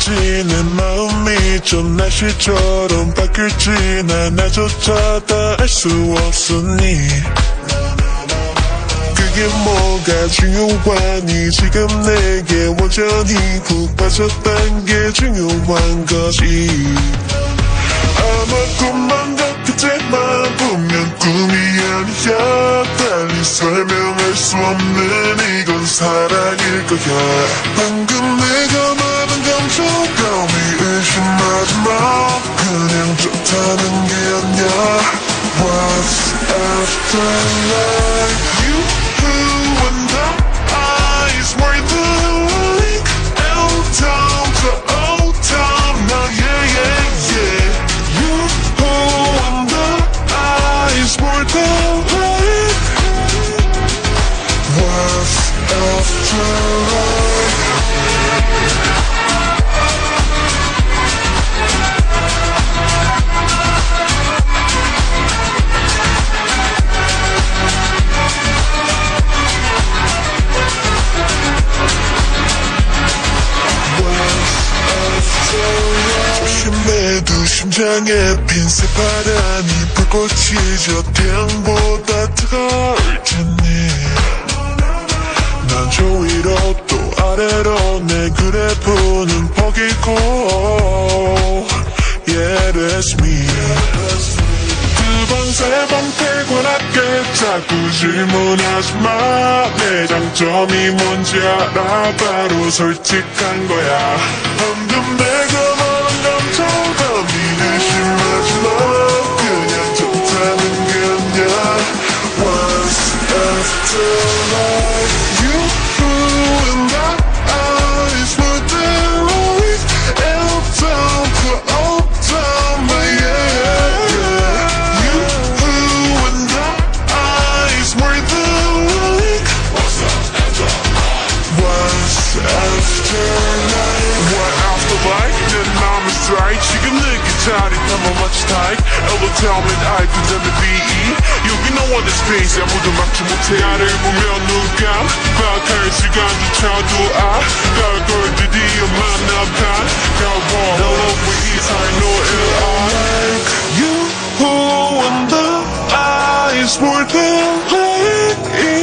언제든지 내 마음이 좀 날씨처럼 바뀔지 난 나조차 다 알 수 없으니 그게 뭐가 중요하니 지금 내게 완전히 푹 빠졌단 게 중요한 거지 아마 꿈만 같겠지만 분명 꿈이 아니야 달리 설명할 수 없는 이건 사랑일 거야 방금 내가 말한 감정감이 의심하지 마 그냥 좋다는 게 아니야 What's after life? You, who, and I is where the link L-town to O-town now, yeah, yeah, yeah You, who, and I is where the link What's after life? 조심해도 심장에 핀 새바람이 불꽃이 저 태양보다 뜨거울 테니 난 저 위로 또 아래로 내 그래프는 포기고 Yeah, that's me 두 번 세 번 퇴근할게 자꾸 질문하지 마내 장점이 뭔지 알아 바로 솔직한 거야 방금 내가 말한 감정감이 의심하지 마 그냥 좋다는 게 아니야 What's after life You, who, and I is what there is L-town to O-town but yeah, yeah You, who, and I is where the link What's after life What after life 내 맘은 strike 지금 느낀 짜릿함은 마치 타입 L-town and I 그다음에 BE 여기 no other space 아무도 막지 못해 나를 보면 누가 박할 시간조차도 걸 드디어 만나봐 God love with ease I know it all Like you who and I is more than like